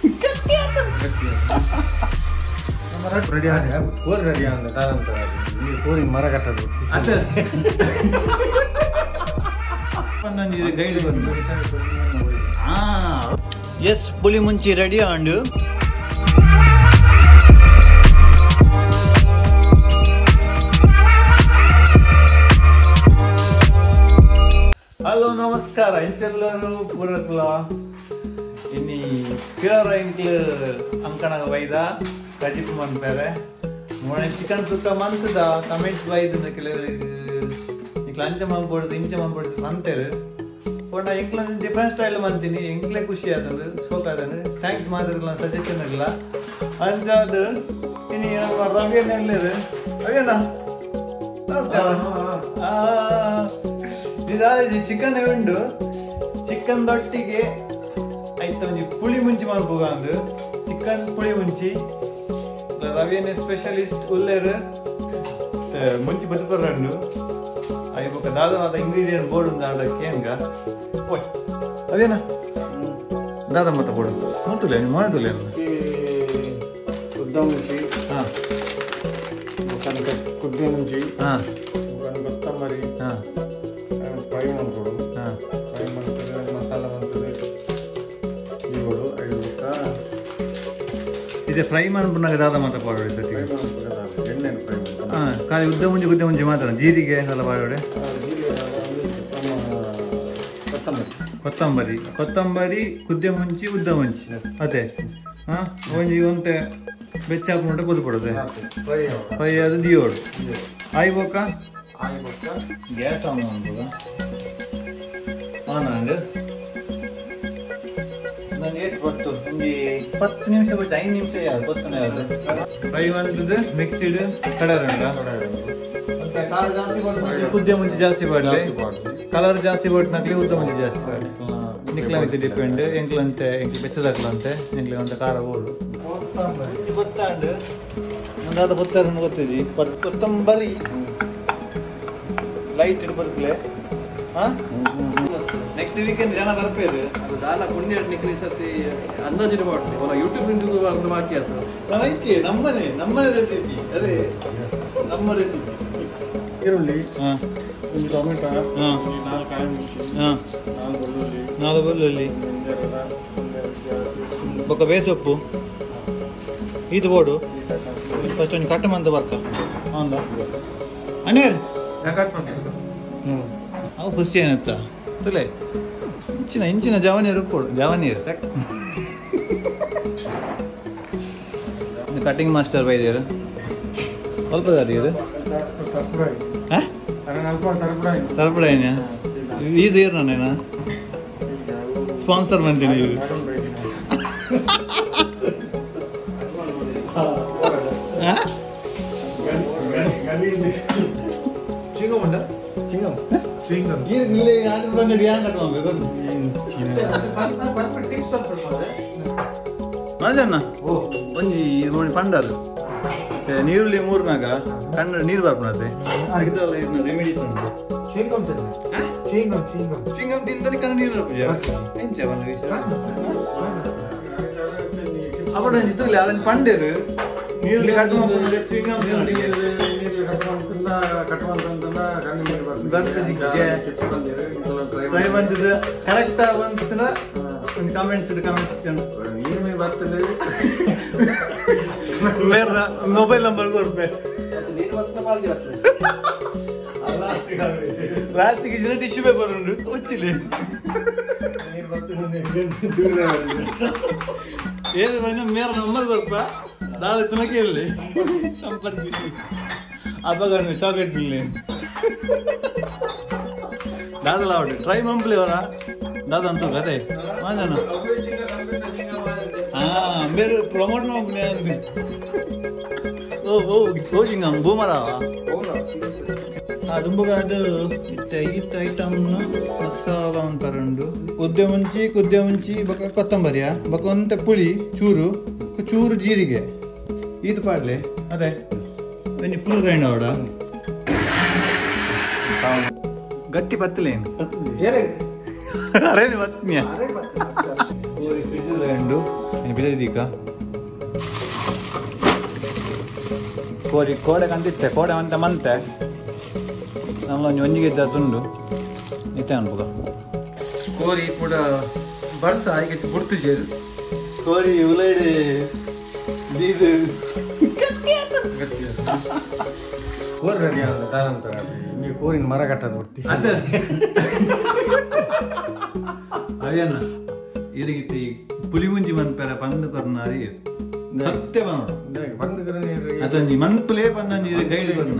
Ready ಆಗಿ ಕೋರಿ ready ಆಗ ಕೋರಿ ಮರ ಕಟ್ಟದು ಗೈಡ್ ಬಂದು ಎಸ್ ಪುಲಿ ಮುಂಚಿ ರೆಡಿ ಆಂಡು ಹಲೋ ನಮಸ್ಕಾರ ಎಂಚೆಲ್ಲರೂ ಪೂರಕ್ಲ ಇನ್ನಿ ಕಿಳರ ಇಂಕ್ಲು ಅಂಕಣಗ ಬೈದ ಕಜಿಪ್ ಮನ್ಪೇರೆ ಮೊನ್ನೆ ಚಿಕನ್ ಸುಕ್ಕ ಮಂತದ ಕಮೆಂಟ್ಸ್ ಬೈದ ಕೆಲವರಿಗೆ ಇಕ್ಲ ಅಂಚ ಮಂಪೊಡ್ದು ಇಂಚ ಮಂಪೊಡ್ದು ಸಂತೇರು ಪೋಂಡ ಎಂಕ್ಲ ಡಿಫ್ರೆಂಟ್ ಸ್ಟೈಲ್ ಮಂತೀನಿ ಎಂಕ್ಲೆ ಖುಷಿ ಆದನು ಶೋಕ್ ಆದನು ಥ್ಯಾಂಕ್ಸ್ ಮಾಡಿರಲ್ಲ ಸಜೆಷನ್ ಇಲ್ಲ ಅಂಚಾದ ಇನ್ನು ನಮ್ಮ ರವಿಯನ್ ಎಲ್ಲರು ಅವೇನ ನಮಸ್ಕಾರ ಇದಾದ ಚಿಕನ್ ಉಂಡು ಚಿಕನ್ ದೊಟ್ಟಿಗೆ ಆಯ್ತು ಒಂಜಿ ಪುಳಿ ಮುಂಚಿ ಮಾಡ್ಬೋಗ ಅಂದು ಚಿಕನ್ ಪುಳಿ ಮುಂಚಿ ರವಿಯನ್ ಸ್ಪೆಷಲಿಸ್ಟ್ ಉಲ್ಲೇರು ಮುಂಚಿ ಬದುಪರ್ರಂಡು ಅಯ್ಯಕ್ಕ ದಾದವಾದ ಇಂಗ್ರೀಡಿಯಂಟ್ ಬೋರ್ಡ್ ಉಂದು ಆಡಕ್ಕೆ ಹೆಂಗ ಓಯ್ ಅವೇನ ದಾದ ಮತ್ತ ಬೋರ್ಡು ನೋಡ್ತುಲೆ ನೀವು ಮನೆ ತುಲೆ ಉದ್ದ ಮುಂಚಿ ಹಾಂ ಕುದ್ದೆ ಮುಂಚಿ ಹಾಂ ಕೊತ್ತಂಬರಿ ಹಾಂ ಫ್ರೈ ಮಾಡ್ಕೊಡು ಫ್ರೈ ಮಾಡ್ತಾರೆ ಮಸಾಲ ಮಾಡ್ತಾರೆ ಇವುಗಳು ಐದಕ್ಕ ಇದೆ ಫ್ರೈ ಮಾಡ್ಬಿಟ್ಟಾಗ ದಾದ ಮಾತ್ರ ಪಾಡೋಡೆ ಸತಿ ಎಣ್ಣೆ ಫ್ರೈ ಮಾಡ್ತಾರೆ ಹಾಂ ಖಾಲಿ ಉದ್ದ ಮುಂಚೆ ಮಾತ್ರ ಜೀರಿಗೆ ಎಲ್ಲ ಪಾಡೋಡೆ ಕೊತ್ತಂಬರಿ ಕುದ್ದೆ ಮುಂಚಿ ಉದ್ದ ಮುಂಚಿ ಅದೇ ಹಾಂ ಒಂಜಿ ಒಂತೆ ಬೆಚ್ಚ ಹಾಕೊಂಡು ಬದು ಪಡೋದೆ ಫ್ರೈ ಅದು ದಿಯೋಡು ಆಯ್ಬೋಕ ಗ್ಯಾಸ್ ಆನ್ ಮಾಡ್ಬೋದ ಆನ್ ಹಂಗೆ ನಂಗೆ ಏಟ್ ಬತ್ತು ಒಂದು 10 ನಿಮಿಷ ಬಿಟ್ಟು 5 ನಿಮಿಷ ಯಾವ್ದು ಗೊತ್ತನೇ ಯಾವುದು ಫ್ರೈ ಬಂದದ್ದು ಮಿಕ್ಸಿಡ್ ಕಡರಂಡ ಮತ್ತೆ ಕಾಳು ಜಾಸ್ತಿ ಕೊಟ್ಟು ಕುದ್ದೆ ಮುಂಚೆ ಜಾಸ್ತಿ ಮಾಡಲಿ ಕಲರ್ ಜಾಸ್ತಿ ಕೊಟ್ಟಿನಾಗ್ಲಿ ಉದ್ದ ಮುಂಚೆ ಜಾಸ್ತಿ ಮಾಡಲಿ ನಿಕ್ಲ ವಿತ್ ಡಿಪೆಂಡ್ ಎಂಕ್ಲಂತೆ ಎಂಕ್ಲು ಬೆಚ್ಚದಾಗ್ಲಂತೆ ಎಂಕ್ಲಿ ಒಂದು ಖಾರ ಓಡು ಗೊತ್ತಾಂಡು ಒಂದಾದ ಬೊತ್ತಾರನ್ನು ಗೊತ್ತಿದ್ದಿ ಕೊತ್ತಂಬರಿ ಲೈಟ್ ಇಡ್ಬರ್ಸ್ಲೆ ಹಾಂ ನೆಕ್ಸ್ಟ್ ವೀಕೆಂಡ್ ಜನ ಬರ್ಪೇರು ಅದು ದಾಲ ಪುಣ್ಯ ನಿಕ್ಲಿ ಸತಿ ಅಂದಾಜಿನ ಮಾಡ್ತೀವಿ ಅವನ ಯೂಟ್ಯೂಬ್ ನಿಂದು ಒಂದು ಬಾಕಿ ಆಯ್ತು ಐತಿ ನಮ್ಮನೆ ರೆಸಿಪಿ ಅದೇ ನಮ್ಮ ರೆಸಿಪಿ ಈರುಳ್ಳಿ ಹಾಂ ಒಂದು ಟೊಮೆಟೊ ಹಾಂ 4 ಕಾಯಿ ಮುಂಚಿ ಹಾಂ 4 ಬೆಳ್ಳುಳ್ಳಿ ಬೊಕ್ಕ ಬೇಸೊಪ್ಪು ಇದು ಬೋಡು ಫಸ್ಟ್ ಒಂದು ಕಟ್ ಮಂತ ಬರ್ಕ ಹೌದ ಅಣ್ಣೇರ್ ಅವು ಖುಷಿ ಏನತ್ತ ತುಲೆ ಇಂಚಿನ ಜವನೀರು ಕೊಡು ಜವನೀರು ಕಟಿಂಗ್ ಮಾಸ್ಟರ್ ಬೈದೇರು ಸ್ವಲ್ಪ ಅದಿರು ತರಪುಡೇನ ಇದು ಇರು ನಾನೇನ ಸ್ಪಾನ್ಸರ್ ಮಾಡ್ತೀನಿ ಇದು ಮನಜನ್ನ ಒಂಜಿ ನೋಡಿ ಪಂಡದು ನೀರುಳ್ಳಿ ಮೂರ್ನಾಗ ಕನ್ನಡ ನೀರು ಬರ್ಪಣತೆ ರೆಮಿಡೀಸ್ ಉಂಟು ಚಿಂಗಮ್ ತಿಂತಾರೆ ಕನ್ನಡ ನೀರು ಬರ್ಪುಜ ಎಂಚ ಬಂದ ವಿಷಯ ಅಪ್ಪಡ ಇತ್ತು ಅದನ್ನ ಪಂಡೇರು ನೀರುಳ್ಳಿ ಕಟ್ಟು ಚಿಂಗಮ್ ಫ್ರೈ ಬಂದಿದ್ದು ಕರೆಕ್ಟ್ ಬಂದ ಒಂದು ಕಮೆಂಟ್ಸ್ ಬರ್ತದೆ ಮೊಬೈಲ್ ನಂಬರ್ ಕೊಡ್ಬೇಕು ಲಾಸ್ಟಿಗೆ ಜನ ಟಿಶ್ಯೂ ಪೇಪರ್ ಉಂಟು ಕೊಚ್ಚಿಲಿ ಏನು ಮೇರ ನಂಬರ್ ಕೊಡ್ಪ ದಾದ ತುನಕ್ಕೆ ಇರಲಿ ಸಂಪರ್ಕಿಸಿ ಹಬ್ಬ ಚಾಕ್ಲೇಟ್ ಮಿಲ್ಲೆ दादा लावडे ट्राई मंपले वाला दादा अंतु गदे मादन हां मेरे प्रमोट मंपले अंदी ओ जिंगम बूमरा ದುಂಬುಗ ಅದು ಇತ್ತ ಐಟಮ್ ಮಸಾಲ ಅಂತಾರಂಡು ಕುದ್ದೆ ಮುಂಚಿ ಬಕ ಕೊತ್ತಂಬರಿಯ ಬಕ ಒಂತೆ ಪುಳಿ ಚೂರು ಜೀರಿಗೆ ಇದು ಪಾಡ್ಲೆ ಅದೇ ಬನ್ನಿ ಫುಲ್ ಗ್ರೈಂಡ್ ಅವಡ ಗಟ್ಟಿ ಪತ್ತಲೇನು ಅರೆ ಬತ್ನಿಯ ವಿಸಿಲ್ ಎಂಡು ಬಿದೀಕ ಕೋಡೆ ಕಂದಿತ್ತೆ ಕೋಡೆ ಅಂತ ಮಂತೆ ನಮ್ಮೊಂದು ಒಂಜಿಗೆ ತುಂಡು ಇತ್ತೆ ಅನ್ಪುಗ ಕೋರಿ ಕೂಡ ಬರ್ಸ ಈಗ ಗುರ್ತು ಜೇರು ಕೋರಿ ಉಲೈಡೆ ಇದು ಕೋರಿ ರೆಡಿ ಆದ ತಾನಂತರ ನೀವು ಕೋರಿನ ಮರ ಕಟ್ಟೋದು ಬಿಡ್ತಿ ಅದ ಅದೇನ ಇದಕ್ಕೆ ಪುಲಿ ಮುಂಜಿ ಮನ್ಪೆರ ಪಂದು ಕೊರ್ನಾರಿ ಸತ್ಯ ಬನ್ನೋಡು ಬಂದು ಅದೊಂದು ಮನ್ಪುಲೇ ಬಂದೊಂದು ಗೈಡ್ ಬರ್ನ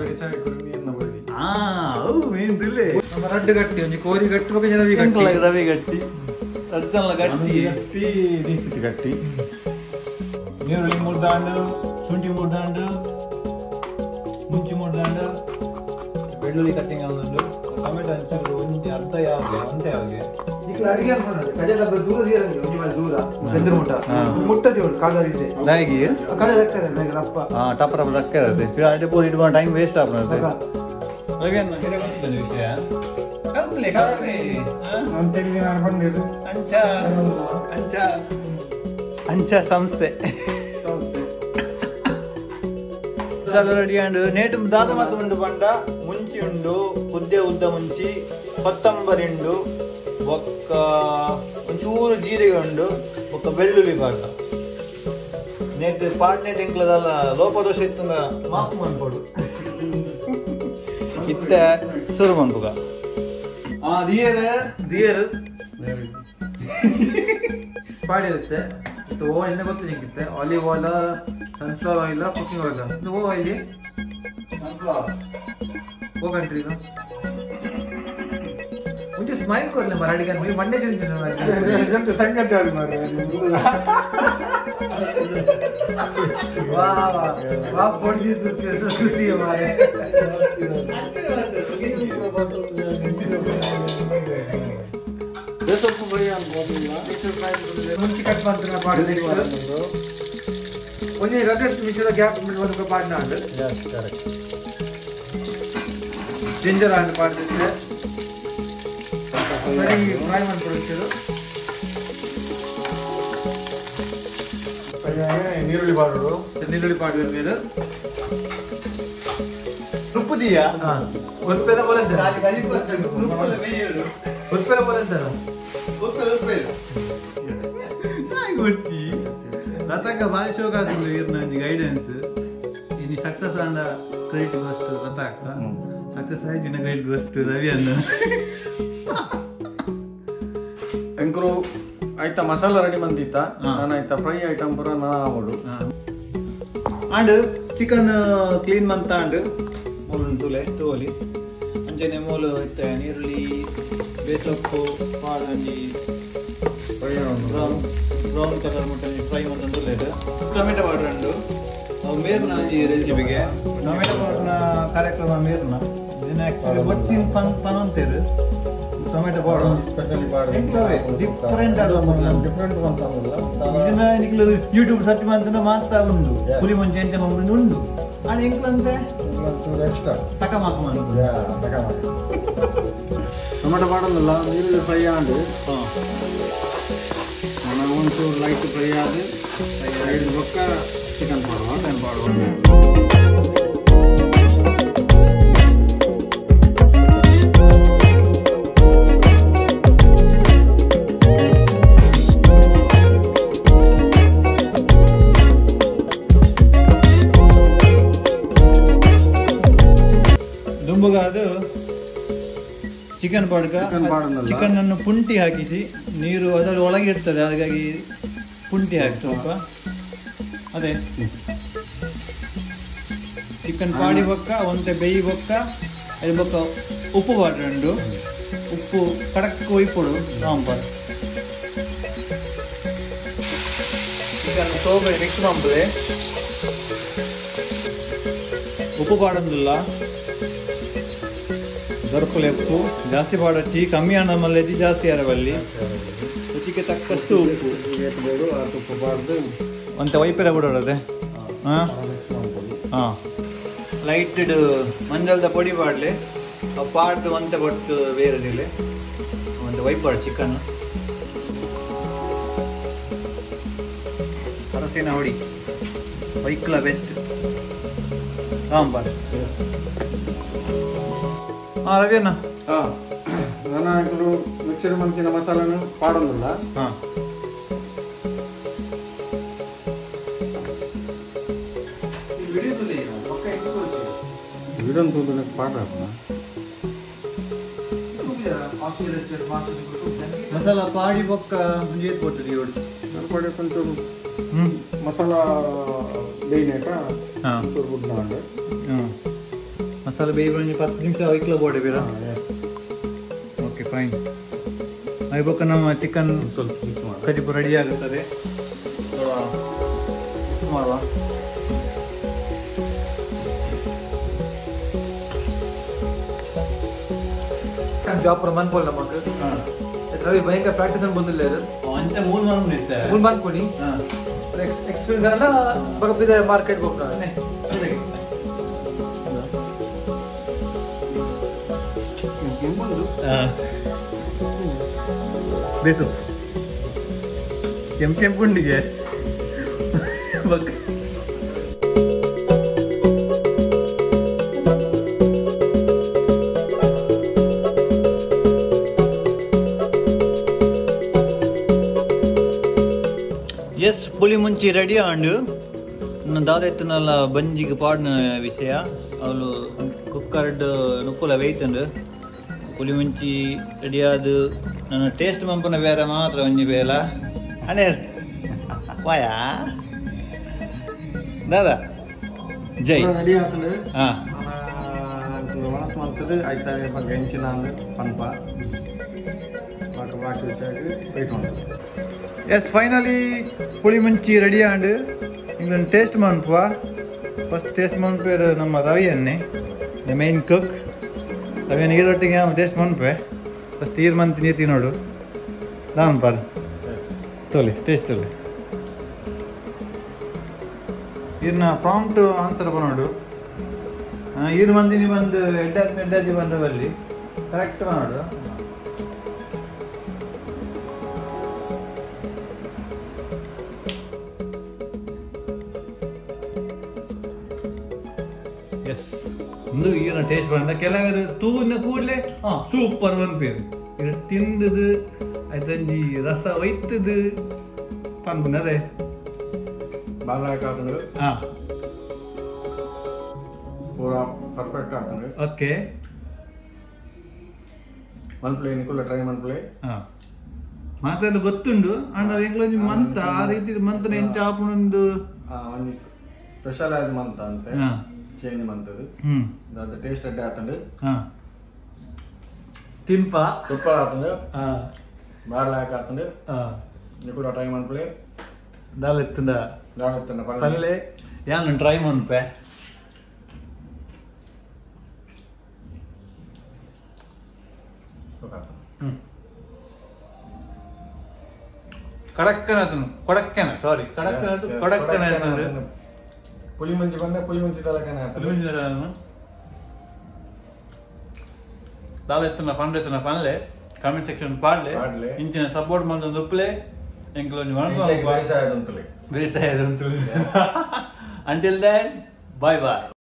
ನಮ್ಮ ರಡ್ಡು ಗಟ್ಟಿ ಒಂಜಿ ಕೋರಿ ಗಟ್ಟಬೇಕು ಜನ ರವಿ ಗಟ್ಟಿ ಅಡ್ಸಲ್ಲ ಗಟ್ಟಿ ನೀಸಿತಿ ಗಟ್ಟಿ ನೀರುಳ್ಳಿ ಮುರ್ದಾಂಡು ಶುಂಠಿ ಮುರ್ದಾಂಡು ಮುಂಚಿ ಮುರ್ದಾಂಡು ಬೆಳ್ಳುಳ್ಳಿ ಕಟ್ಟಿಂಗ್ ಒಂದು ಟೊಮೆಟೊ ಹಂಚೂರು ಒಂಜಿ ಅರ್ಧ ಯಾವ್ಗೆ ಅಂತ ಯಾವ್ಗೆ ಅಡಿಗೆ ಅನ್ಕೊಂಡ್ರೆ ಕಜಲ ದೂರ ದೀರಂಗೆ ಒಂಜಿ ಮೇಲೆ ದೂರ ಬೆಂದ್ರ ಮುಟ್ಟ ಮುಟ್ಟದಿ ಉಂಟು ಕಾಲರಿದೆ ನಾಯಿಗೆ ಕಜ ದಕ್ಕದೆ ನನಗೆ ಅಪ್ಪ ಟಪ್ ಟಪ್ ದಕ್ಕದೆ ಅಡ್ಡೆ ಪೋದು ಇಟ್ಕೊಂಡು ಟೈಮ್ ವೇಸ್ಟ್ ಆಗ್ತದೆ ರವಿ ಅನ್ನ ಕೆರೆ ಗೊತ್ತಿದ್ದ ವಿಷಯ ಕಲ್ತ್ಲೆ ನಾನು ತೆಗೆದು ನಾನು ಬಂದಿರು ಅಂಚ ಅಂಚ ಅಂಚ ಸಂಸ್ಥೆ ರೆಡಿ ಅಂಡ್ ನೇಟು ದಾದ ಮಾತು ಉಂಡು ಬಂಡ ಮುಂಚಿ ಉಂಡು ಉದ್ದೆ ಉದ್ದ ಮುಂಚಿ ಕೊತ್ತಂಬರಿ ಉಂಡು ಒಕ್ಕ ಒಂಚೂರು ಜೀರಿಗೆ ಉಂಡು ಒಕ್ಕ ಬೆಳ್ಳುಳ್ಳಿ ಪಾಟ ನೇಟ್ ಪಾಟ್ನೇಟ್ ಇಂಕ್ಲದಲ್ಲ ಲೋಪದೋಷ ಇತ್ತು ಮಾತು ಅನ್ಕೊಡು ಇತ್ತ ಸುರು ಮನ್ಪುಗ ದಿಯರ್ ಪಾಡಿರುತ್ತೆ ಆಯಿಲ್ ಗೊತ್ತು ನಿಂಗೆ olive oil sunflower oil cooking oil ಇದು ಆಯಿಲ್ ಓ ಕಂಟ್ರಿ ಇದು ಮುಂಚೆ ಸ್ಮೈಲ್ ಕೊರ್ಲೆ ಮರ ಅಡಿಗೆ ನೀವು ಮಂಡ್ಯ ಜನ ಸಂಗತಿ ಅವ್ರು ಮಾಡಿ ವಾ ವಾ ಪೊಡ್ದಿದ್ದು ಖುಷಿ ಮಾರೆ ಸೊಪ್ಪು ಬರೀ ಮುಂಚೆ ಕಟ್ ಮಾಡ್ತಾರೆ ಪಾಡಿದ ಒಂದೇ ರಗಡ್ ಮಿಶ್ರದ ಗ್ಯಾಪ್ ಒಂದು ಪಾಡಿನ ಹಣ್ಣು ಜಿಂಜರ್ ಹಣ್ಣು ಪಾಡಿದ್ರೆ ಬರೀ ಫ್ರೈ ಮಾಡ್ಕೊಳ್ತಿದ್ರು ನೀರುಳ್ಳಿ ಪಾಡು ನೀರು ರುಪ್ಪುದಿಯಾ ಉಲ್ಪೆಲ್ಲ ಬೋಲೆ ಉಲ್ಪೆಲ್ಲ ಬೋಲೆ ಅಂತಾರ ರತಕ್ಕ ಭಾರಿ ಶೋಕ ಆಗ್ತದೆ ನಂಜಿ ಗೈಡೆನ್ಸ್ ಇನ್ನು ಸಕ್ಸಸ್ ಅಂಡ ಕ್ರೆಡಿಟ್ ಗೋಸ್ಟ್ ರತಕ್ಕ ಸಕ್ಸಸ್ ಆಯ್ತಿನ ಕ್ರೆಡಿಟ್ ಗೋಸ್ಟ್ ರವಿ ಅನ್ನ ಎಂಕರು ಆಯ್ತಾ ಮಸಾಲ ರೆಡಿ ಬಂದಿತ್ತ ನಾನು ಆಯ್ತಾ ಫ್ರೈ ಐಟಮ್ ಪೂರ ನಾನು ಆಗೋಡು ಅಂಡ್ ಚಿಕನ್ ಕ್ಲೀನ್ ಮಂತ ಅಂಡ್ ಮೂಲು ತುಲೆ ತೋಲಿ ಅಂಚನೆ ಮೂಲು ಇತ್ತ ನೀರುಳ್ಳಿ ಬೇಸೊಪ್ಪು ಪಾಡಂಜಿ ಬ್ರೌನ್ ಕಲರ್ ಮುಟ್ಟಂಜಿ ಫ್ರೈ ಮಂತ ತುಲೇದು ಟೊಮೆಟೊ ಪೌಡರ್ ಉಂಡು ಅವು ಮೇರ್ನ ಈ ರೆಸಿಪಿಗೆ ಟೊಮೆಟೊ ಪೌಡರ್ನ ಕಾರ್ಯಕ್ರಮ ಮೇರ್ನ ದಿನ ಆಕ್ಚುಲಿ ಬಚ್ಚಿನ ಪನ್ ಅಂತೇರು ಟೊಮೆಟೊ ಪೌಡರ್ ಡಿಫ್ರೆಂಟ್ ಇದನ್ನ ಯೂಟ್ಯೂಬ್ ಸರ್ಚ್ ಮಾಡ್ತಾ ಮಾತಾ ಉಂಡು ಪುಲಿ ಮುಂಚೆ ಎಂಚ ಮಂದು ಉಂಡು ಅದು ಎಂಕ್ಲಂತೆ ತಕ ಮಾಕ ಟೊಮೆಟೊ ಮಾಡಲ್ಲ ನೀರುಳ್ಳಿ ಫ್ರೈ ಆಡು ಒಂಚೂರು ಲೈಟ್ ಫ್ರೈ ಆದು ಐದು ಬೊಕ್ಕ ಚಿಕನ್ ಮಾಡುವ ಅದು ಚಿಕನ್ ಪಾಡ್ಕ ಚಿಕನ್ ಅನ್ನು ಪುಂಟಿ ಹಾಕಿಸಿ ನೀರು ಅದರ ಒಳಗೆ ಇರ್ತದೆ ಹಾಗಾಗಿ ಪುಂಟಿ ಹಾಕಿ ಸ್ವಲ್ಪ ಅದೇ ಚಿಕನ್ ಪಾಡಿ ಬೊಕ್ಕ ಒಂತೆ ಬೇಯಿ ಬೊಕ್ಕ ಅದು ಬೊಕ್ಕ ಉಪ್ಪು ಬಾಟ್ರಂಡು ಉಪ್ಪು ಕಡಕ್ ಒಯ್ಪೊಡು ಸಾಂಬಾರ್ ಚಿಕನ್ ಸೋಬೆ ಮಿಕ್ಸ್ ಮಾಡ್ತದೆ ಉಪ್ಪು ಪಾಡಂದಿಲ್ಲ ದೊರಕಲೆ ಉಪ್ಪು ಜಾಸ್ತಿ ಪಾಡಚ್ಚಿ ಕಮ್ಮಿ ಹಣ ಮಲ್ಲೆಜಿ ಜಾಸ್ತಿ ಅರವಲ್ಲಿ ರುಚಿಗೆ ತಕ್ಕಷ್ಟು ಉಪ್ಪು ಉಪ್ಪು ಬಾರ್ದು ಒಂತ ವೈಪೆರ ಬಿಡೋದೆ ಹಾಂ ಲೈಟ್ ಮಂಜಲ್ದ ಪೊಡಿ ಪಾಡ್ಲೆ ಪಾಡ್ದು ಒಂತೆ ಬಟ್ಟು ಬೇರೆ ಒಂದು ವೈಪಾಡು ಚಿಕನ್ ಅರಸಿನ ಹುಡಿ ವೈಕ್ಲ ಬೆಸ್ಟ್ ರವಿ ಅಣ್ಣ ನನ್ನ ಮಿಕ್ಸರ್ ಮಂಚಿನ ಮಸಾಲನ್ನು ಪಾಡೋದಿಲ್ಲ ವಿಡಂತ ಪಾಡ ಮಸಾಲ ಪಾಡಿ ಬೊಕ್ಕ ಮುಂಜೆ ಕೊಡ್ತೀರಿ ಇವಳು ಪಾಡಿ ಕೊಂಚೂರು ಮಸಾಲ ಬೇಯ್ನಾಕ ಗುಡ್ನಾಂಡು ಮಸಾಲ ಬೇಯಿ ಬಂದು 10 ನಿಮಿಷ ವೈಕ್ಲ ಬೋಡೆ ಬೇರ ಓಕೆ ಫೈನ್ ಬೊಕ್ಕ ನಮ್ಮ ಚಿಕನ್ ಕಜಿಪು ರೆಡಿ ಆಗುತ್ತದೆ ಮಾಡುವ ಜಾಬ್ ಪ್ರಮಾಣ ಬೋಲ್ ನಮಗೆ ರವಿ ಭಯಂಕರ ಪ್ರಾಕ್ಟೀಸ್ ಅಂತ ಬಂದಿಲ್ಲ ಅಂತೆ 3 ಮಂತ್ ಇತ್ತೆ 3 ಮಂತ್ ಕೊಡಿ ಎಕ್ಸ್ಪೀರಿಯನ್ಸ್ ಅನ್ನ ಬಗಪಿದ ಮಾರ್ಕೆಟ್ ಹೋಗ್ತಾರೆ ಬೇಕು ಕೆಂಪುಂಡಿಗೆ ಎಸ್ ಪುಲಿ ಮುಂಚಿ ರೆಡಿ ಆಂಡು ದಾದಾಯ್ತನಲ್ಲ ಬಂಜಿಗೆ ಪಾಡಿನ ವಿಷಯ ಅವಳು ಕುಕ್ಕರ್ಡ್ ನುಪ್ಪುಲ ವೇಯ್ತಂಡು ಪುಲಿ ಮುಂಚಿ ರೆಡಿ ಆದ ನನ್ನ ಟೇಸ್ಟ್ ಮಂಪನ ಬೇರೆ ಮಾತ್ರ ಒಂಜಿ ಬೇಲ ಅನೇ ವಾಯಾ ದಾದಾ ಜೈ ರೆಡಿ ಆಗ್ತದೆ ಹಾ ಮನಸ್ಸು ಮಾಡ್ತದೆ ಆಯ್ತಾ ಬಗ್ಗೆ ಹೆಂಚಿನ ಪನ್ಪ ಬಾಕಿ ವಿಷಯ ವೆಯ್ಟ್ ಮಾಡೋದು ಎಸ್ ಫೈನಲಿ ಪುಳಿ ಮುಂಚಿ ರೆಡಿ ಆಂಡ್ ಇಂಗ್ಲಂಡ್ ಟೇಸ್ಟ್ ಮಾಡ್ಪುವ ಫಸ್ಟ್ ಟೇಸ್ಟ್ ಮಾಡ್ಪೇರು ನಮ್ಮ ರವಿ ಅನ್ನೆ ದ ಮೇನ್ ಕುಕ್ ರವಿಯನ್ನು ಈರೊಟ್ಟಿಗೆ ಟೇಸ್ಟ್ ಮಾಡ್ಪೆ ಫಸ್ಟ್ ಈರ್ ಮಂತ್ ನೀತಿ ನೋಡು ನಾನು ಪಾರು ತೊಲಿ ಟೇಸ್ಟ್ ತೊಲಿ ಈರ್ನ ಪ್ರಾಂಪ್ಟ್ ಆನ್ಸರ್ ಬನ್ನೋಡು ಈರ್ ಮಂದಿನಿ ಬಂದು ಎಡ್ಡಾಜಿ ಬಂದವಲ್ಲಿ ಕರೆಕ್ಟ್ ಮಾಡೋಡು ಎಸ್ ಒಂದು ಈಗಿನ ಟೇಸ್ಟ್ ಬಂದ ಕೆಲವರು ತೂನ ಕೂಡಲೇ ಸೂಪರ್ ಅನ್ಪೇರು ಇದು ತಿಂದದು ಆಯ್ತಂಜಿ ರಸ ಒಯ್ತದು ಪನ್ಪುನದೆ ಬಾಳ ಕಾತಂಡು ಪೂರಾ ಪರ್ಫೆಕ್ಟ್ ಆಗ್ತಂಡು ಓಕೆ ಮನ್ಪ್ಲೆ ನಿಕುಲ ಟ್ರೈ ಮನ್ಪ್ಲೆ ಮಾತೆಲ್ಲ ಗೊತ್ತುಂಡು ಅಂಡ ಎಂಗ್ಲೊಂಜಿ ಮಂತ ಆ ರೀತಿ ಮಂತನ ಎಂಚ ಆಪುನೊಂದು ಸ್ಪೆಷಲ್ ಆದ ಮಂತ ಅಂತೆ ಚೇಂಜ್ ಮಂತದು ಅದು ಟೇಸ್ಟ್ ಅಡ್ಡೆ ಆತಂಡು ತಿನ್ಪ ಸೂಪರ್ ಆತಂಡು ಬಾಳ ಲಾಯಕ್ ಆತಂಡು ನಿಕುಲ ಟ್ರೈ ಮನ್ಪ್ಲೆ ದಾಲೆತ್ತಂದ ದಾಳತ್ತನ್ನ ಪಲ್ಲೆ ಯಾನ್ ಟ್ರೈ ಮನ್ಪೆ ಕೊಡಕ್ಕನ ಸಾರಿ ಕೊಡಕ್ಕನ ಪುಲಿ ಮುಂಚಿ ಬಂದ ಪುಲಿ ಮುಂಚಿ ತಲಕನ ದಾಲೆತ್ತನ ಪಂಡ್ರೆತ್ತನ ಕಾಮೆಂಟ್ ಸೆಕ್ಷನ್ ಪಾಡ್ಲೆ ಇಂಚಿನ ಸಪೋರ್ಟ್ ಮಂದೊಂದು ಉಪ್ಲೆ ಎಂಕ್ಲೊಂಜಿ ಬೇಸಾಯದಂತಲೇ until then bye bye.